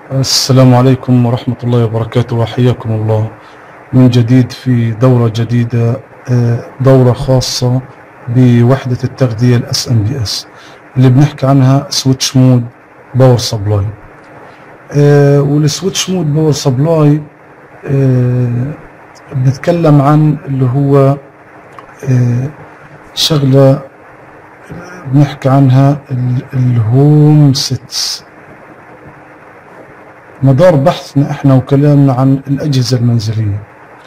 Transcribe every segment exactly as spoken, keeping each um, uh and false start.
السلام عليكم ورحمة الله وبركاته، وحياكم الله من جديد في دورة جديدة، دورة خاصة بوحدة التغذية الاس ام بي اس اللي بنحكي عنها سويتش مود باور سبلاي. والسويتش مود باور سبلاي بنتكلم عن اللي هو شغلة بنحكي عنها الهوم سيتس. مدار بحثنا احنا وكلامنا عن الأجهزة المنزلية.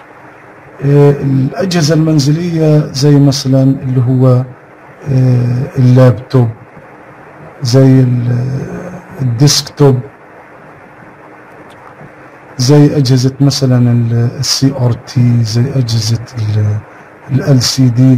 الأجهزة المنزلية زي مثلا اللي هو اللابتوب، زي الديسكتوب، زي أجهزة مثلا السي ار تي، زي أجهزة ال سي دي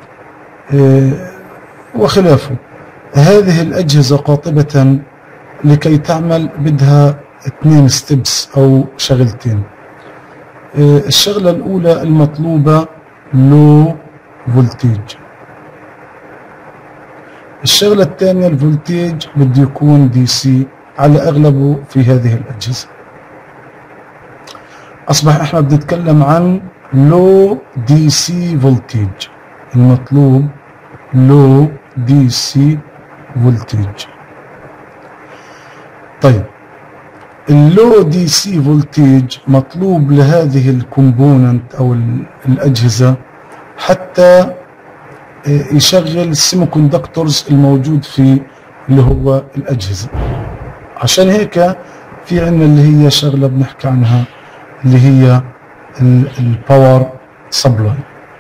وخلافه. هذه الأجهزة قاطبة لكي تعمل بدها اثنين ستيبس أو شغلتين. الشغلة الأولى المطلوبة لو فولتيج. الشغلة الثانية الفولتيج بده يكون دي سي على أغلبه في هذه الأجهزة. أصبح إحنا بنتكلم عن لو دي سي فولتيج. المطلوب لو دي سي فولتيج. طيب اللو دي سي فولتيج مطلوب لهذه الكومبوننت او الاجهزه حتى يشغل السيمي كوندكتورز الموجود في اللي هو الاجهزه. عشان هيك في عندنا اللي هي شغله بنحكي عنها اللي هي الباور سبلاي.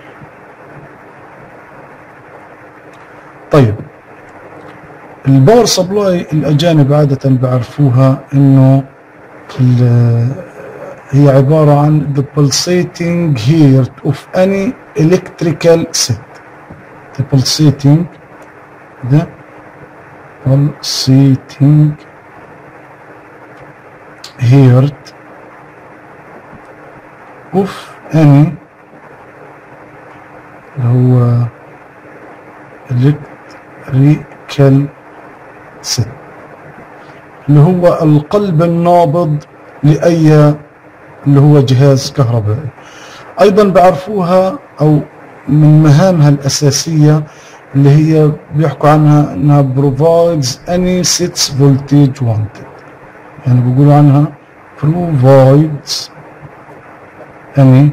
طيب الباور سبلاي الاجانب عاده بيعرفوها انه هي عباره عن the pulsating heart of any electrical set. the pulsating the pulsating heart of any اللي هو electrical set، اللي هو القلب النابض لأي اللي هو جهاز كهربائي. أيضا بعرفوها أو من مهامها الأساسية اللي هي بيحكوا عنها أنها provides any sets voltage wanted. يعني بيقولوا عنها provides any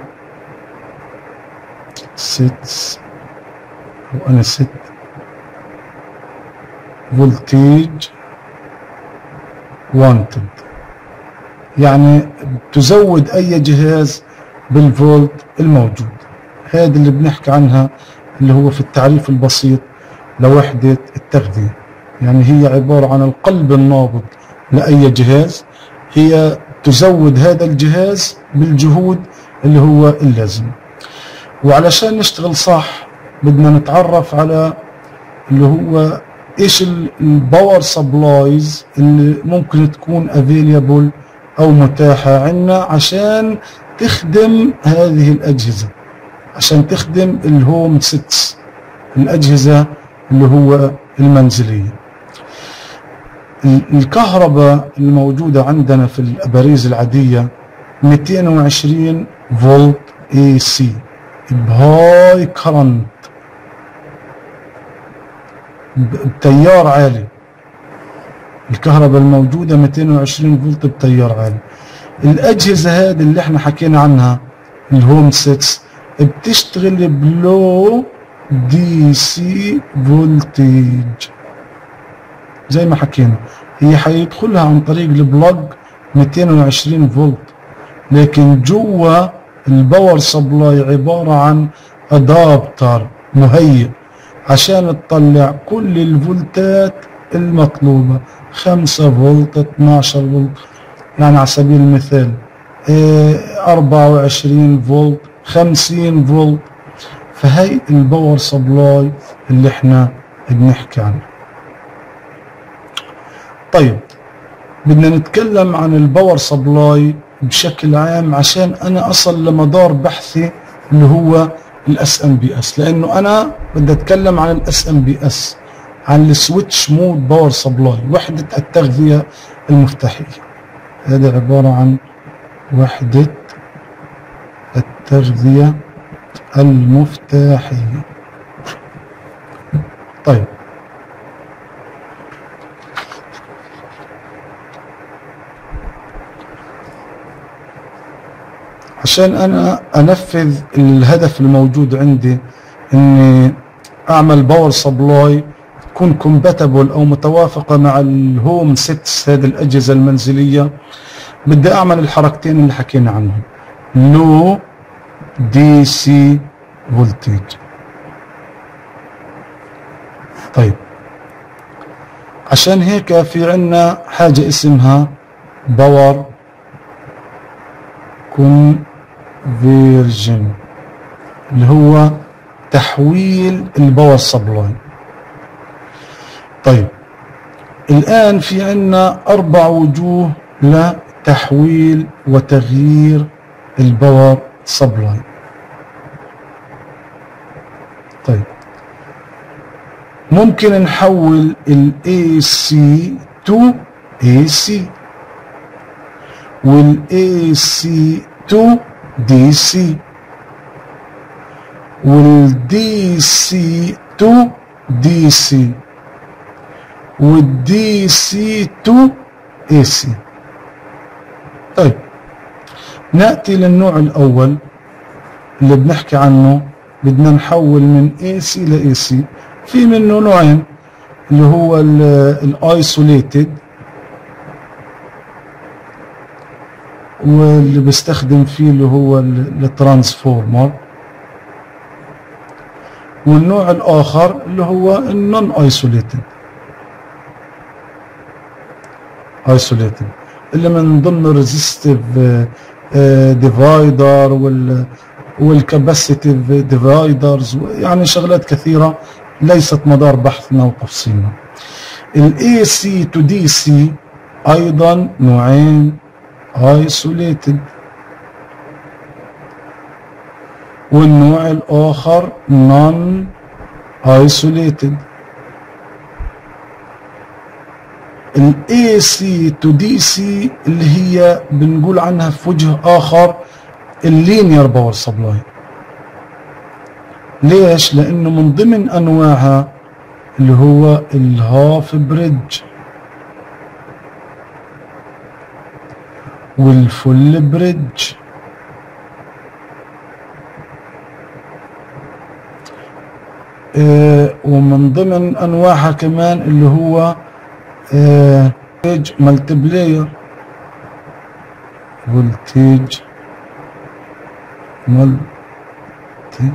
sets أو any set voltage wanted، يعني تزود أي جهاز بالفولت الموجود. هذا اللي بنحكي عنها اللي هو في التعريف البسيط لوحدة التغذية. يعني هي عبارة عن القلب النابض لأي جهاز، هي تزود هذا الجهاز بالجهود اللي هو اللازم. وعلشان نشتغل صح بدنا نتعرف على اللي هو ايش الباور سبلايز اللي ممكن تكون افيليبل او متاحة عندنا عشان تخدم هذه الاجهزة، عشان تخدم الهوم سيتس، الاجهزة اللي هو المنزلية. الكهرباء الموجودة عندنا في الاباريز العادية مئتين وعشرين فولت اي سي بهاي كرنت، بتيار عالي. الكهرباء الموجودة مئتين وعشرين فولت بتيار عالي. الأجهزة هذه اللي احنا حكينا عنها الهوم سيتس بتشتغل بلو دي سي فولتيج زي ما حكينا. هي حيدخلها عن طريق البلج مئتين وعشرين فولت، لكن جوا الباور سبلاي عبارة عن ادابتر مهيئ عشان تطلع كل الفولتات المطلوبة، خمسة فولت، اثناشر فولت، يعني على سبيل المثال أربعة وعشرين فولت، خمسين فولت. فهي الباور سبلاي اللي احنا بنحكي عنه. طيب بدنا نتكلم عن الباور سبلاي بشكل عام عشان انا اصل لمدار بحثي اللي هو الاس ام بي اس، لانه انا بدي اتكلم عن الاس ام بي اس، عن السويتش مود باور سبلاي، وحدة التغذية المفتاحية. هذا عبارة عن وحدة التغذية المفتاحية. طيب عشان أنا أنفذ الهدف الموجود عندي إني أعمل باور سبلاي تكون كومباتبل أو متوافقة مع الهوم سيتس، هذه الأجهزة المنزلية، بدي أعمل الحركتين اللي حكينا عنهم، لو دي سي فولتج. طيب عشان هيك في عنا حاجة اسمها باور كونفيرجن اللي هو تحويل الباور سبلاي. طيب الآن في عنا أربع وجوه لتحويل وتغيير الباور سبلاي. طيب ممكن نحول ال إيه سي to إيه سي وال إيه سي to دي سي وال دي سي to دي سي وال دي سي to إيه سي. طيب نأتي للنوع الأول اللي بنحكي عنه، بدنا نحول من إيه سي ل إيه سي. في منه نوعين اللي هو الايسوليتد واللي بستخدم فيه اللي هو الترانسفورمر، والنوع الآخر اللي هو النون ايسوليتد ايسوليتد اللي من ضمن الريزيستيف ديفايدر وال والكاباسيتيف ديفايدرز، يعني شغلات كثيرة ليست مدار بحثنا وتفصيلنا. ال إيه سي to دي سي أيضا نوعين، isolated والنوع الآخر non isolated. ال إيه سي to دي سي اللي هي بنقول عنها في وجه آخر اللينير باور سبلاي. ليش؟ لأنه من ضمن أنواعها اللي هو الهاف بريدج والفول بريدج آه ومن ضمن أنواعها كمان اللي هو آه مالتيبلاير فولتيج مالتي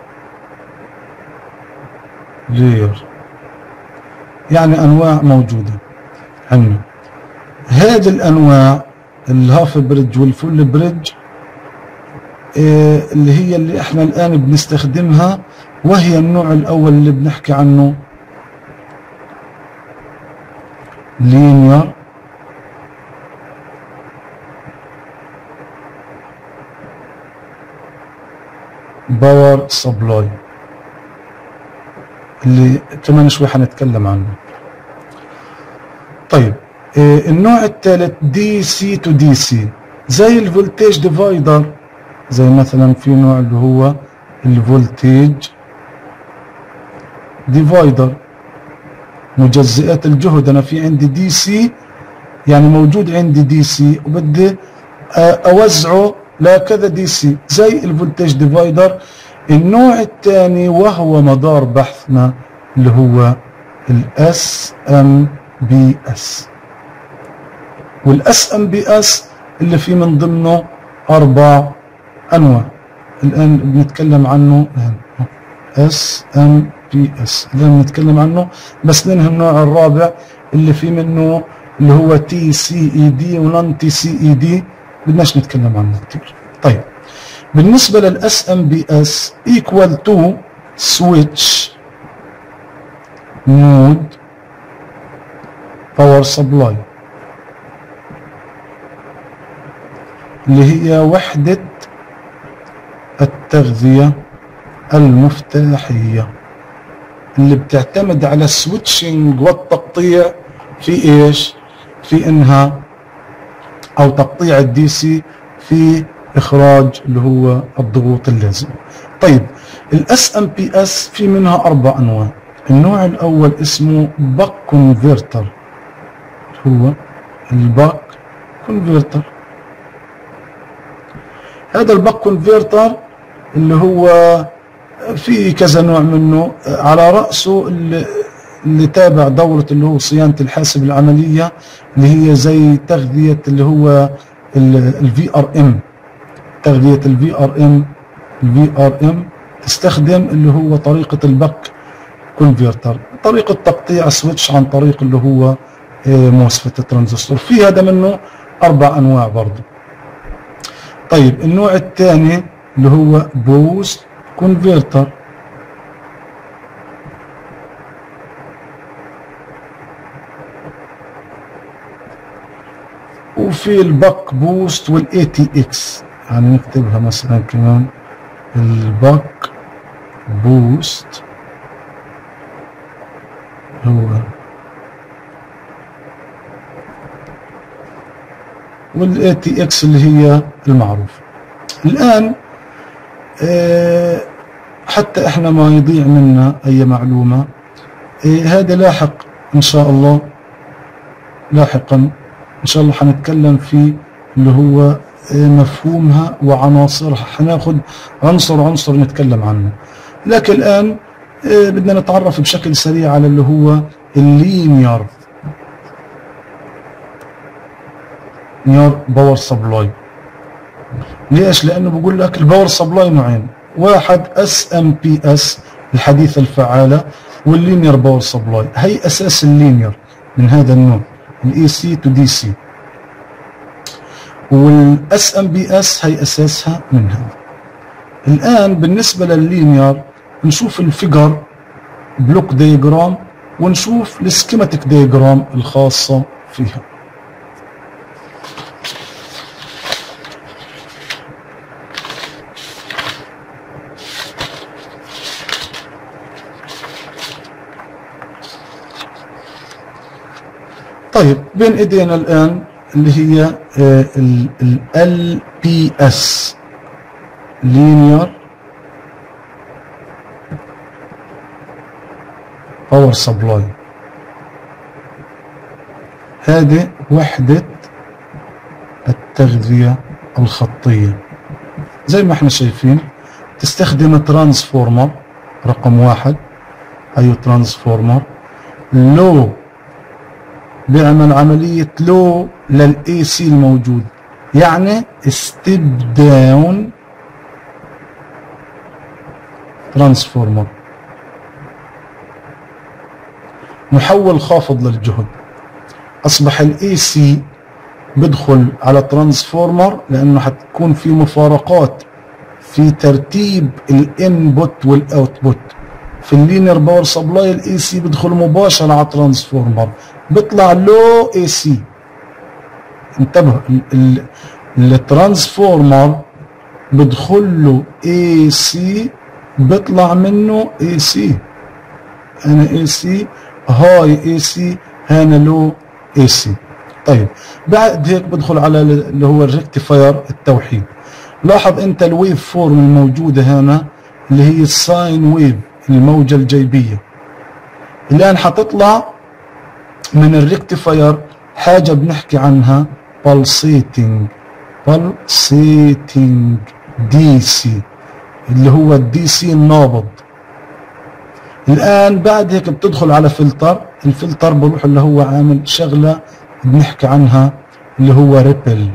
لاير، يعني انواع موجوده عندنا. هذه الانواع الهاف بريدج والفول بريدج آه اللي هي اللي احنا الان بنستخدمها، وهي النوع الاول اللي بنحكي عنه لينير باور سبلاي اللي كمان شوي حنتكلم عنه. طيب آه النوع الثالث دي سي تو دي سي زي الفولتيج ديفايدر، زي مثلا في نوع اللي هو الفولتيج ديفايدر مجزئات الجهد. انا في عندي دي سي، يعني موجود عندي دي سي وبدي آه اوزعه لكذا دي سي زي الفولتيج ديفايدر. النوع الثاني وهو مدار بحثنا اللي هو الاس ام بي اس، والاس ام بي اس اللي في من ضمنه اربع انواع الان بنتكلم عنه. اس ام بي اس الان بنتكلم عنه، بس ننهي النوع الرابع اللي في منه اللي هو تي سي اي دي ونون تي سي اي دي، بدناش نتكلم عنه كتير. طيب بالنسبة للاس ام بي اس equal to switch mode power supply اللي هي وحدة التغذية المفتاحية اللي بتعتمد على السويتشنج والتقطيع في ايش؟ في انها او تقطيع الدي سي في اخراج اللي هو الضغوط اللازمه. طيب الاس ام بي اس في منها اربع انواع. النوع الاول اسمه باك كونفرتر، هو الباك كونفرتر. هذا الباك كونفرتر اللي هو في كذا نوع منه، على رأسه اللي, اللي تابع دورة اللي هو صيانة الحاسب العملية، اللي هي زي تغذية اللي هو الفي ار ام، تغذية الفي ار ام. الفي ار ام تستخدم اللي هو طريقة الباك كونفرتر، طريقة تقطيع سويتش عن طريق اللي هو موسفت الترانزستور. في هذا منه أربع أنواع برضه. طيب النوع الثاني اللي هو بوست كونفرتر. وفي الباك بوست والاي تي اكس، يعني نكتبها مثلا كمان الباك بوست هو والاي تي اكس اللي هي المعروفة. الآن آه حتى احنا ما يضيع منا اي معلومة، آه هذا لاحق ان شاء الله، لاحقا ان شاء الله حنتكلم في اللي هو آه مفهومها وعناصرها، حناخد عنصر عنصر نتكلم عنه. لكن الآن آه بدنا نتعرف بشكل سريع على اللي هو اللينير نير باور سبلاي. ليش؟ لانه بقول لك الباور سبلاي نوعين، واحد اس ام بي اس الحديثة الفعالة، واللينير باور سبلاي. هي اساس اللينير من هذا النوع، الاي سي تو دي سي، والاس ام بي اس هي اساسها منها. الان بالنسبة لللينير نشوف الفيجر بلوك دياجرام ونشوف السكيماتيك دياجرام الخاصة فيها. طيب بين ايدينا الان اللي هي ال ال بي اس Linear Power Supply. هذه وحدة التغذية الخطية زي ما احنا شايفين، تستخدم ترانسفورمر رقم واحد. ايو ترانسفورمر لو بيعمل عملية لو للاي سي الموجود، يعني ستيب داون ترانسفورمر، محول خافض للجهد. اصبح الاي سي بدخل على ترانسفورمر لانه حتكون في مفارقات في ترتيب الانبوت والاوتبوت. في اللينير باور سبلاي الاي سي بدخل مباشرة على ترانسفورمر، بيطلع لو اي سي. انتبه، الترانسفورمر بدخل له اي سي بيطلع منه اي سي. انا اي سي هاي اي سي، هنا لو اي سي. طيب بعد هيك بدخل على اللي هو الريكتيفاير التوحيد. لاحظ انت الويف فورم الموجودة هنا اللي هي الساين ويف، الموجة الجيبية. الان حتطلع من الريكتيفاير حاجة بنحكي عنها pulsating pulsating دي سي، اللي هو الدي سي النابض. الان بعد هيك بتدخل على فلتر، الفلتر بروح اللي هو عامل شغلة بنحكي عنها اللي هو ريبل.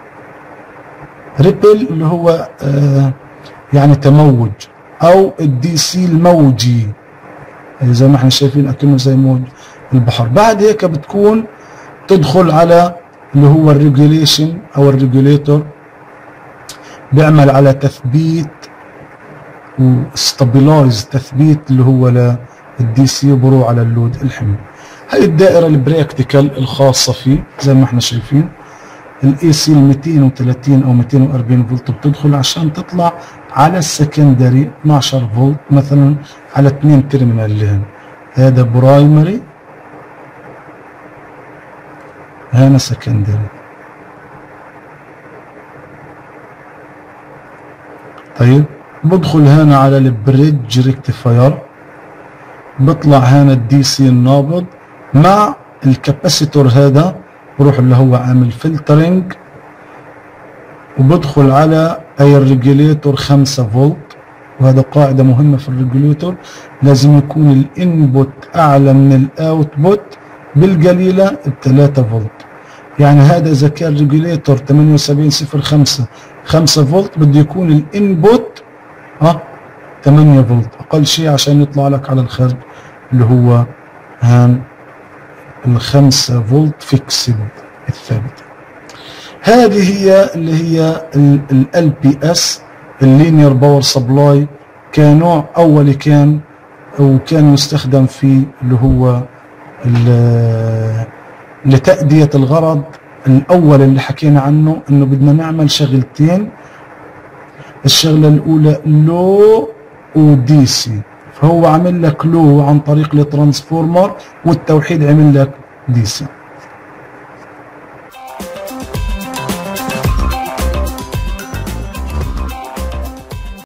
ريبل اللي هو آه يعني تموج، او الدي سي الموجي زي ما احنا شايفين اكنه زي موج البحر. بعد هيك بتكون تدخل على اللي هو الريجوليشن او الريجوليتور، بيعمل على تثبيت وستابلايز، تثبيت اللي هو للدي سي وبروح على اللود الحمل. هاي الدائرة البراكتيكال الخاصة فيه زي ما احنا شايفين. الاي سي ال مئتين وثلاثين او مئتين وأربعين فولت بتدخل عشان تطلع على السكندري اثناشر فولت مثلا على اثنين تيرمينال اللي هنا. هذا برايمري، هنا سكندري. طيب بدخل هنا على البريدج ريكتيفاير، بطلع هنا الدي سي النابض مع الكاباسيتور هذا، بروح اللي هو عامل فلترنج، وبدخل على اي الريجوليتور خمسة فولت. وهذا قاعدة مهمة في الريجوليتور، لازم يكون الانبوت اعلى من الاوتبوت بالقليلة ب ثلاثة فولت. يعني هذا اذا كان ريجوليتور ثمانية وسبعين صفر خمسة خمسة فولت، بده يكون الانبوت ها ثمانية فولت اقل شيء عشان يطلع لك على الخارج اللي هو هان الخمسة فولت فيكسد الثابتة. هذه هي اللي هي ال بي اس اللينير باور سبلاي، كنوع اولي كان وكان يستخدم في اللي هو لتأدية الغرض الاول اللي حكينا عنه، انه بدنا نعمل شغلتين. الشغلة الاولى لو ودي سي، فهو عمل لك لو عن طريق الترانسفورمر، والتوحيد عمل لك دي سي.